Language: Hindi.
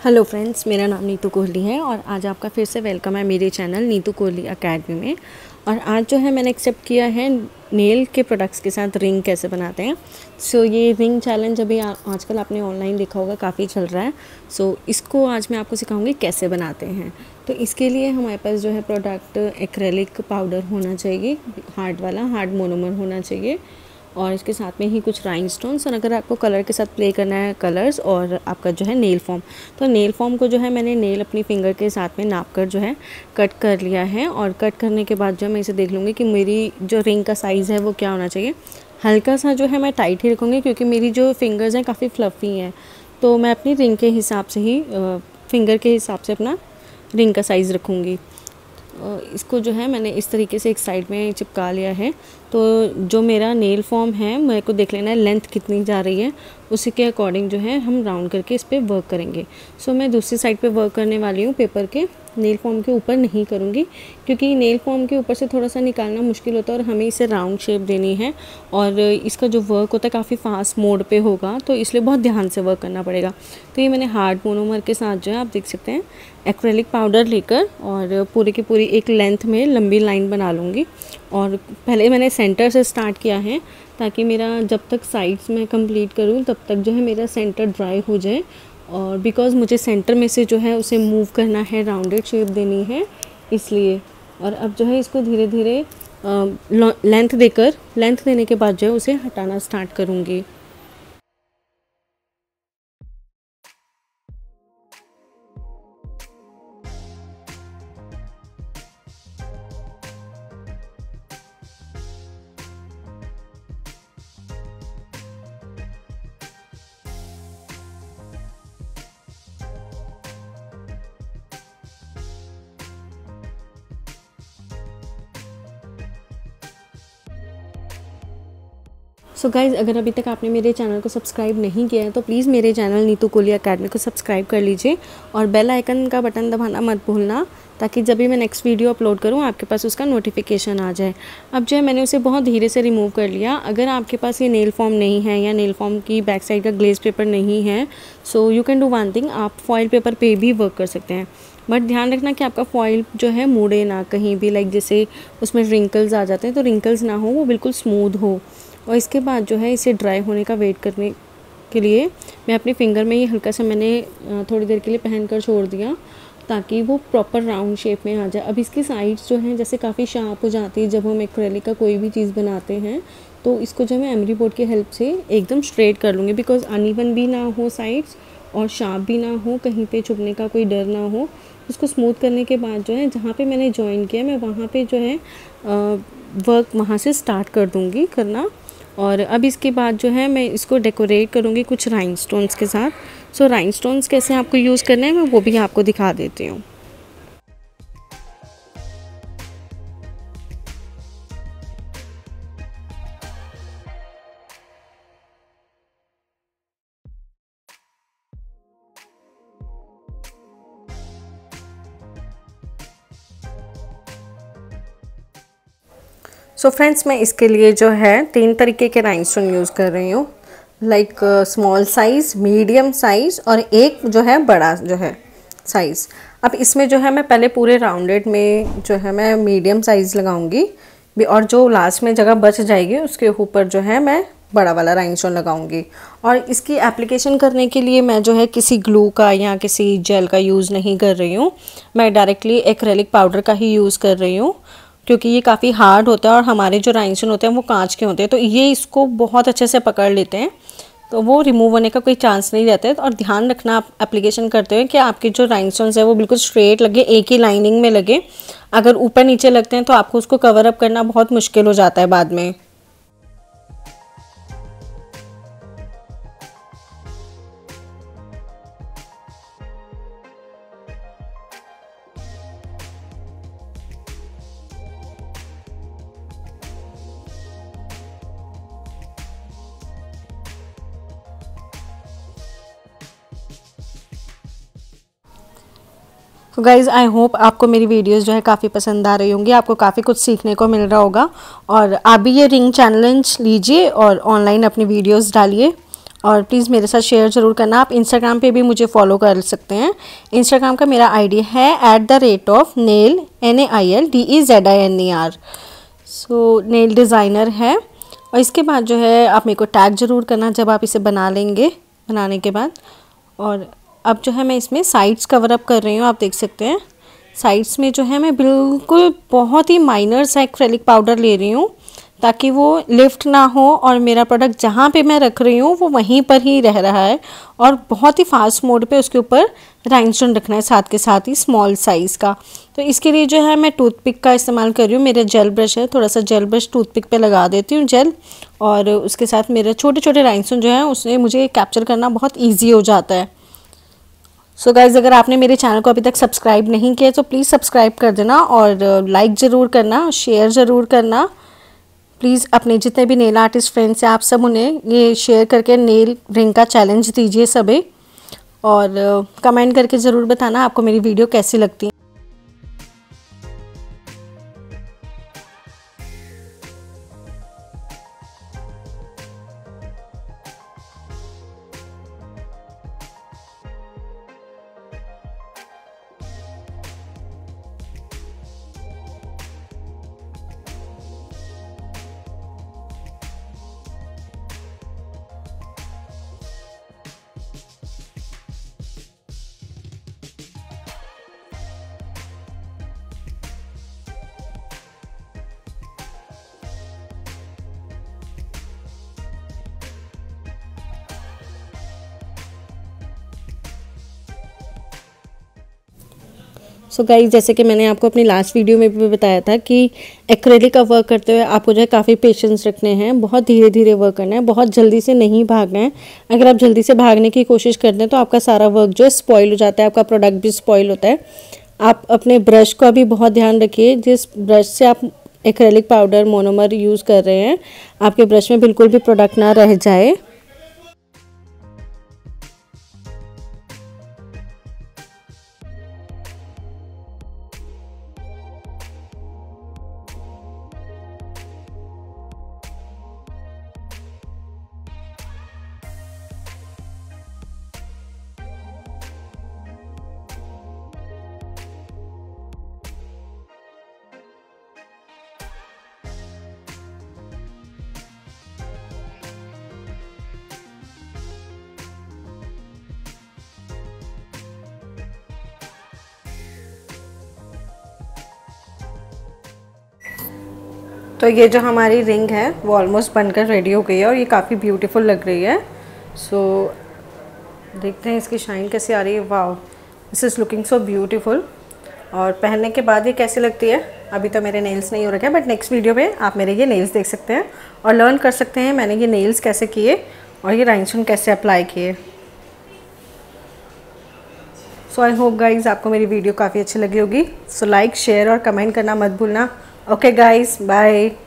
हेलो फ्रेंड्स, मेरा नाम नीतू कोहली है और आज आपका फिर से वेलकम है मेरे चैनल नीतू कोहली अकेडमी में। और आज जो है मैंने एक्सेप्ट किया है नेल के प्रोडक्ट्स के साथ रिंग कैसे बनाते हैं। ये रिंग चैलेंज अभी आजकल आपने ऑनलाइन देखा होगा, काफ़ी चल रहा है। इसको आज मैं आपको सिखाऊंगी कैसे बनाते हैं। तो इसके लिए हमारे पास जो है प्रोडक्ट एक्रेलिक पाउडर होना चाहिए, हार्ड मोनोमर होना चाहिए, और इसके साथ में ही कुछ राइनस्टोन्स, और अगर आपको कलर के साथ प्ले करना है कलर्स, और आपका जो है नेल फॉर्म। तो नेल फॉर्म को जो है मैंने नेल अपनी फिंगर के साथ में नाप कर जो है कट कर लिया है। और कट करने के बाद जो मैं इसे देख लूँगी कि मेरी जो रिंग का साइज़ है वो क्या होना चाहिए। हल्का सा जो है मैं टाइट ही रखूँगी क्योंकि मेरी जो फिंगर्स हैं काफ़ी फ्लफ़ी हैं। तो मैं अपनी रिंग के हिसाब से ही फिंगर के हिसाब से अपना रिंग का साइज़ रखूँगी। इसको जो है मैंने इस तरीके से एक साइड में चिपका लिया है। तो जो मेरा नेल फॉर्म है मेरे को देख लेना है लेंथ कितनी जा रही है, उसी के अकॉर्डिंग जो है हम राउंड करके इस पर वर्क करेंगे। मैं दूसरी साइड पे वर्क करने वाली हूँ, पेपर के नेल फॉर्म के ऊपर नहीं करूँगी क्योंकि नेल फॉर्म के ऊपर से थोड़ा सा निकालना मुश्किल होता है और हमें इसे राउंड शेप देनी है। और इसका जो वर्क होता है काफ़ी फास्ट मोड पे होगा, तो इसलिए बहुत ध्यान से वर्क करना पड़ेगा। तो ये मैंने हार्ड मोनोमर के साथ जो है आप देख सकते हैं एक्रेलिक पाउडर लेकर और पूरी की पूरी एक लेंथ में लंबी लाइन बना लूँगी। और पहले मैंने सेंटर से स्टार्ट किया है ताकि मेरा जब तक साइड्स में कंप्लीट करूँ तब तक जो है मेरा सेंटर ड्राई हो जाए। और बिकॉज़ मुझे सेंटर में से जो है उसे मूव करना है, राउंडेड शेप देनी है इसलिए। और अब जो है इसको धीरे धीरे लेंथ देने के बाद जो है उसे हटाना स्टार्ट करूँगी। गाइज़, अगर अभी तक आपने मेरे चैनल को सब्सक्राइब नहीं किया है तो प्लीज़ मेरे चैनल नीतू कोहली अकेडमी को सब्सक्राइब कर लीजिए और बेल आइकन का बटन दबाना मत भूलना ताकि जब भी मैं नेक्स्ट वीडियो अपलोड करूँ आपके पास उसका नोटिफिकेशन आ जाए। अब जो है मैंने उसे बहुत धीरे से रिमूव कर लिया। अगर आपके पास ये नेल फॉर्म नहीं है या नेल फॉर्म की बैक साइड का ग्लेज पेपर नहीं है, you can do one thing, आप फॉइल पेपर पे भी वर्क कर सकते हैं। बट ध्यान रखना कि आपका फॉइल जो है मुड़े ना कहीं भी, लाइक जैसे उसमें रिंकल्स आ जाते हैं तो रिंकल्स ना हो, वो बिल्कुल स्मूथ हो। और इसके बाद जो है इसे ड्राई होने का वेट करने के लिए मैं अपने फिंगर में ये हल्का सा मैंने थोड़ी देर के लिए पहन कर छोड़ दिया ताकि वो प्रॉपर राउंड शेप में आ जाए। अब इसकी साइड्स जो हैं जैसे काफ़ी शार्प हो जाती है जब हम एक्रेलिक का कोई भी चीज़ बनाते हैं, तो इसको जो मैं एमरी बोर्ड की हेल्प से एकदम स्ट्रेट कर लूँगी। बिकॉज अनइवन भी ना हो साइड्स और शार्प भी ना हो, कहीं पे चुभने का कोई डर ना हो। उसको स्मूथ करने के बाद जो है जहाँ पे मैंने जॉइन किया मैं वहाँ पे जो है वर्क वहाँ से स्टार्ट कर दूँगी करना। और अब इसके बाद जो है मैं इसको डेकोरेट करूँगी कुछ राइनस्टोन्स के साथ। राइनस्टोन्स कैसे आपको यूज़ करना है मैं वो भी आपको दिखा देती हूँ। फ्रेंड्स, मैं इसके लिए जो है 3 तरीके के राइनस्टोन यूज़ कर रही हूँ, like small size, medium size और एक जो है बड़ा जो है साइज़। अब इसमें जो है मैं पहले पूरे राउंडेड में जो है मैं मीडियम साइज़ लगाऊंगी और जो लास्ट में जगह बच जाएगी उसके ऊपर जो है मैं बड़ा वाला राइनस्टोन लगाऊंगी। और इसकी एप्लीकेशन करने के लिए मैं जो है किसी ग्लू का या किसी जेल का यूज़ नहीं कर रही हूँ, मैं डायरेक्टली एक्रेलिक पाउडर का ही यूज़ कर रही हूँ क्योंकि ये काफ़ी हार्ड होता है और हमारे जो राइनस्टोन होते हैं वो कांच के होते हैं, तो ये इसको बहुत अच्छे से पकड़ लेते हैं, तो वो रिमूव होने का कोई चांस नहीं रहता है। और ध्यान रखना आप एप्लीकेशन करते हुए कि आपके जो राइनस्टोन्स है वो बिल्कुल स्ट्रेट लगे, एक ही लाइनिंग में लगे। अगर ऊपर नीचे लगते हैं तो आपको उसको कवर अप करना बहुत मुश्किल हो जाता है बाद में। तो गाइज़, आई होप आपको मेरी वीडियोस जो है काफ़ी पसंद आ रही होंगी, आपको काफ़ी कुछ सीखने को मिल रहा होगा। और आप भी ये रिंग चैलेंज लीजिए और ऑनलाइन अपनी वीडियोस डालिए और प्लीज़ मेरे साथ शेयर ज़रूर करना। आप इंस्टाग्राम पे भी मुझे फॉलो कर सकते हैं। इंस्टाग्राम का मेरा आईडी है @nail NAILDEZINER। So nail designer है। और इसके बाद जो है आप मेरे को टैग ज़रूर करना जब आप इसे बना लेंगे, बनाने के बाद। और अब जो है मैं इसमें साइड्स कवर अप कर रही हूँ। आप देख सकते हैं साइड्स में जो है मैं बिल्कुल बहुत ही माइनर सा एक्रेलिक पाउडर ले रही हूँ ताकि वो लिफ्ट ना हो और मेरा प्रोडक्ट जहाँ पे मैं रख रही हूँ वो वहीं पर ही रह रहा है। और बहुत ही फास्ट मोड पे उसके ऊपर राइनस्टोन रखना है, साथ के साथ ही स्मॉल साइज़ का। तो इसके लिए जो है मैं टूथपिक का इस्तेमाल कर रही हूँ। मेरा जेल ब्रश है, थोड़ा सा जेल ब्रश टूथपिक पे लगा देती हूँ जेल, और उसके साथ मेरे छोटे छोटे राइनस्टोन जो हैं उससे मुझे कैप्चर करना बहुत ईजी हो जाता है। सो गाइज़, अगर आपने मेरे चैनल को अभी तक सब्सक्राइब नहीं किया तो प्लीज़ सब्सक्राइब कर देना और लाइक ज़रूर करना, शेयर ज़रूर करना। प्लीज़ अपने जितने भी नेल आर्टिस्ट फ्रेंड्स हैं आप सब उन्हें ये शेयर करके नेल रिंग का चैलेंज दीजिए सभी, और कमेंट करके ज़रूर बताना आपको मेरी वीडियो कैसी लगती है। सो गाइस, जैसे कि मैंने आपको अपनी लास्ट वीडियो में भी बताया था कि एक्रेलिक का वर्क करते हुए आपको जो है काफ़ी पेशेंस रखने हैं, बहुत धीरे धीरे वर्क करना है, बहुत जल्दी से नहीं भागना है। अगर आप जल्दी से भागने की कोशिश करते हैं तो आपका सारा वर्क जो है स्पॉइल हो जाता है, आपका प्रोडक्ट भी स्पॉइल होता है। आप अपने ब्रश का भी बहुत ध्यान रखिए। जिस ब्रश से आप एक्रेलिक पाउडर मोनोमर यूज़ कर रहे हैं, आपके ब्रश में बिल्कुल भी प्रोडक्ट ना रह जाए। तो ये जो हमारी रिंग है वो ऑलमोस्ट बनकर रेडी हो गई है और ये काफ़ी ब्यूटीफुल लग रही है। सो देखते हैं इसकी शाइन कैसी आ रही है। Wow, this is looking so beautiful. और पहनने के बाद ये कैसी लगती है, अभी तो मेरे नेल्स नहीं हो रखे हैं, बट नेक्स्ट वीडियो में आप मेरे ये नेल्स देख सकते हैं और लर्न कर सकते हैं मैंने ये नेल्स कैसे किए और ये राइनस्टोन कैसे अप्लाई किए। सो आई होप गाइज आपको मेरी वीडियो काफ़ी अच्छी लगी होगी। सो लाइक, शेयर और कमेंट करना मत भूलना। Okay guys, bye.